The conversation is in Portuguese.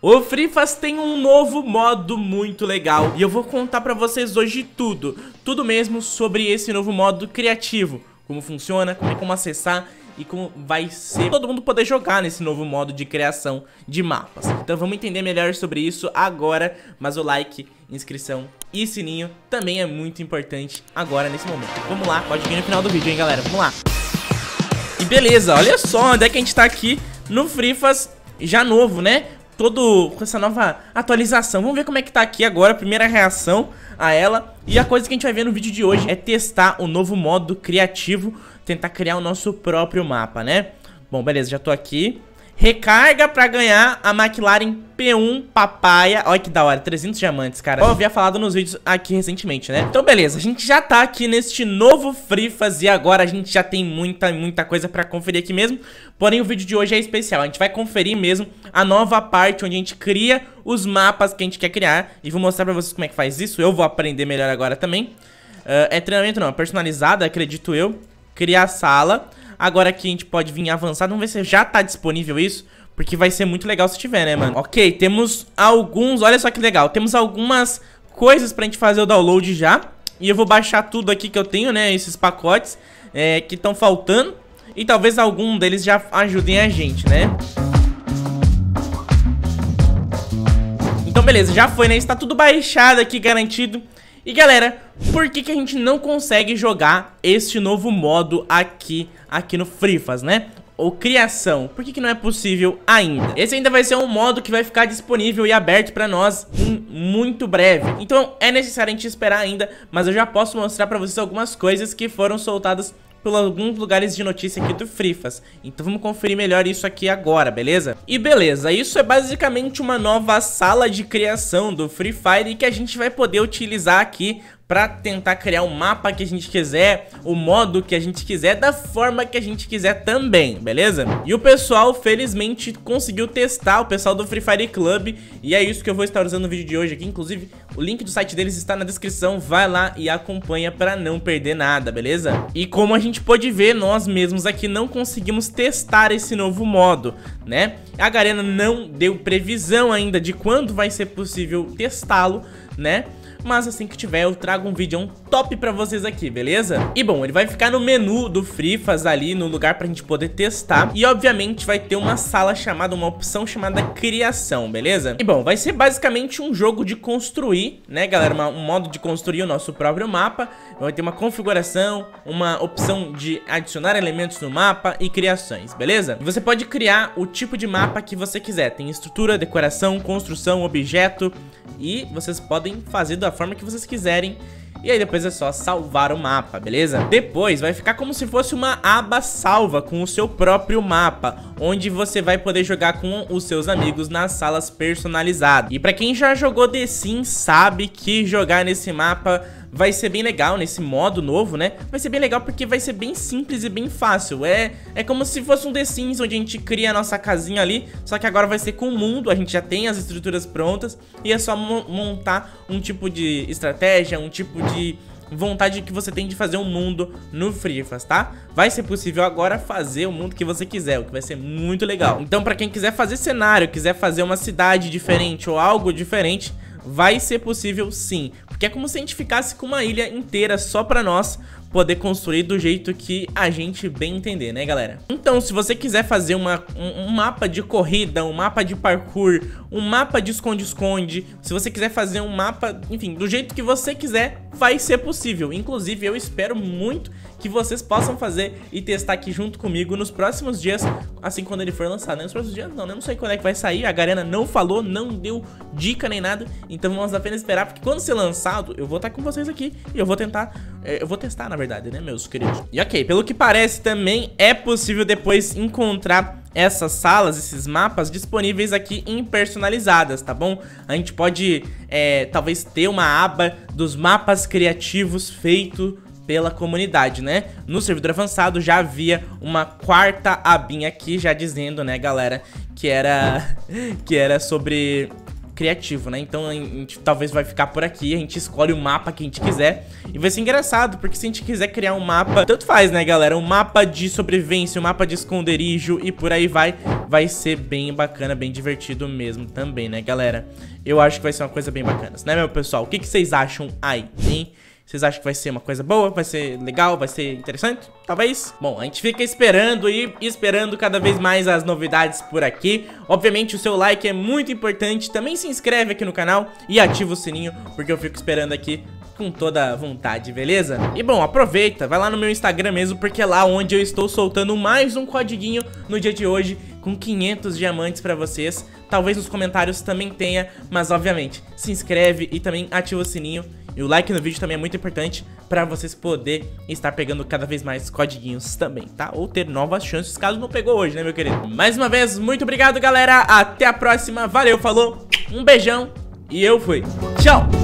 O Free Faz tem um novo modo muito legal e eu vou contar pra vocês hoje tudo mesmo sobre esse novo modo criativo. Como funciona, como acessar e como vai ser todo mundo poder jogar nesse novo modo de criação de mapas. Então vamos entender melhor sobre isso agora, mas o like, inscrição e sininho também é muito importante agora nesse momento. Vamos lá, pode vir no final do vídeo, hein, galera? Vamos lá. E beleza, olha só onde é que a gente tá aqui no Free Faz já novo, né? Todo com essa nova atualização. Vamos ver como é que tá aqui agora, a primeira reação a ela. E a coisa que a gente vai ver no vídeo de hoje é testar o novo modo criativo, tentar criar o nosso próprio mapa, né? Bom, beleza, já tô aqui. Recarga pra ganhar a McLaren P1 Papaya. Olha que da hora, 300 diamantes, cara. Eu havia falado nos vídeos aqui recentemente, né? Então beleza, a gente já tá aqui neste novo Free Faz e agora a gente já tem muita coisa pra conferir aqui mesmo. Porém o vídeo de hoje é especial, a gente vai conferir mesmo a nova parte onde a gente cria os mapas que a gente quer criar. E vou mostrar pra vocês como é que faz isso, eu vou aprender melhor agora também. É treinamento não, é personalizado, acredito eu. Criar sala. Agora aqui a gente pode vir avançado. Vamos ver se já tá disponível isso, porque vai ser muito legal se tiver, né, mano? Ok, temos alguns... Olha só que legal. Temos algumas coisas pra gente fazer o download já. E eu vou baixar tudo aqui que eu tenho, né? Esses pacotes que estão faltando. E talvez algum deles já ajudem a gente, né? Então beleza, já foi, né? Está tudo baixado aqui, garantido. E galera, por que a gente não consegue jogar este novo modo aqui no Free Faz, né? Ou criação, por que não é possível ainda? Esse ainda vai ser um modo que vai ficar disponível e aberto pra nós em muito breve. Então é necessário a gente esperar ainda, mas eu já posso mostrar pra vocês algumas coisas que foram soltadas por alguns lugares de notícia aqui do Free Faz. Então vamos conferir melhor isso aqui agora, beleza? E beleza, isso é basicamente uma nova sala de criação do Free Fire que a gente vai poder utilizar aqui pra tentar criar o mapa que a gente quiser, o modo que a gente quiser, da forma que a gente quiser também, beleza? E o pessoal, felizmente, conseguiu testar, o pessoal do Free Fire Club, e é isso que eu vou estar usando no vídeo de hoje aqui. Inclusive, o link do site deles está na descrição, vai lá e acompanha pra não perder nada, beleza? E como a gente pode ver, nós mesmos aqui não conseguimos testar esse novo modo, né? A Garena não deu previsão ainda de quando vai ser possível testá-lo, né? Mas assim que tiver eu trago um vídeo top pra vocês aqui, beleza? E bom, ele vai ficar no menu do Free Faz ali, no lugar pra gente poder testar. E obviamente vai ter uma sala chamada, uma opção chamada criação, beleza? E bom, vai ser basicamente um jogo de construir, né galera? Um modo de construir o nosso próprio mapa. Vai ter uma configuração, uma opção de adicionar elementos no mapa e criações, beleza? E você pode criar o tipo de mapa que você quiser. Tem estrutura, decoração, construção, objeto. E vocês podem fazer da forma que vocês quiserem. E aí depois é só salvar o mapa, beleza? Depois vai ficar como se fosse uma aba salva com o seu próprio mapa, onde você vai poder jogar com os seus amigos nas salas personalizadas. E pra quem já jogou The Sims sabe que jogar nesse mapa vai ser bem legal, nesse modo novo, né? Vai ser bem legal porque vai ser bem simples e bem fácil. É como se fosse um The Sims, onde a gente cria a nossa casinha ali, só que agora vai ser com o mundo, a gente já tem as estruturas prontas e é só montar um tipo de estratégia, um tipo de vontade que você tem de fazer um mundo no Free Faz, tá? Vai ser possível agora fazer o mundo que você quiser, o que vai ser muito legal. Então pra quem quiser fazer cenário, quiser fazer uma cidade diferente ou algo diferente, vai ser possível sim, porque é como se a gente ficasse com uma ilha inteira só pra nós poder construir do jeito que a gente bem entender, né galera? Então se você quiser fazer um mapa de corrida, um mapa de parkour, um mapa de esconde-esconde, se você quiser fazer um mapa, enfim, do jeito que você quiser, vai ser possível. Inclusive eu espero muito que vocês possam fazer e testar aqui junto comigo nos próximos dias, assim quando ele for lançado, né? Nos próximos dias não, né? Não sei quando é que vai sair, a Garena não falou, não deu dica nem nada, então vamos apenas esperar, porque quando ser lançado, eu vou estar com vocês aqui e eu vou tentar, eu vou testar na verdade, né, meus queridos? E ok, pelo que parece também é possível depois encontrar essas salas, esses mapas disponíveis aqui em personalizadas, tá bom? A gente pode, talvez ter uma aba dos mapas criativos feito pela comunidade, né? No servidor avançado já havia uma quarta abinha aqui já dizendo, né, galera, que era sobre criativo, né? Então a gente talvez vai ficar por aqui, a gente escolhe o mapa que a gente quiser e vai ser engraçado, porque se a gente quiser criar um mapa, tanto faz, né, galera? Um mapa de sobrevivência, um mapa de esconderijo e por aí vai ser bem bacana, bem divertido mesmo também, né, galera? Eu acho que vai ser uma coisa bem bacana, né, meu pessoal? O que vocês acham aí, hein? Vocês acham que vai ser uma coisa boa? Vai ser legal? Vai ser interessante? Talvez? Bom, a gente fica esperando e esperando cada vez mais as novidades por aqui. Obviamente o seu like é muito importante. Também se inscreve aqui no canal e ativa o sininho, porque eu fico esperando aqui com toda a vontade, beleza? E bom, aproveita, vai lá no meu Instagram mesmo, porque é lá onde eu estou soltando mais um codiguinho no dia de hoje, com 500 diamantes pra vocês. Talvez nos comentários também tenha, mas obviamente, se inscreve e também ativa o sininho. E o like no vídeo também é muito importante pra vocês poderem estar pegando cada vez mais codiguinhos também, tá? Ou ter novas chances, caso não pegou hoje, né, meu querido? Mais uma vez, muito obrigado, galera. Até a próxima. Valeu, falou. Um beijão e eu fui. Tchau!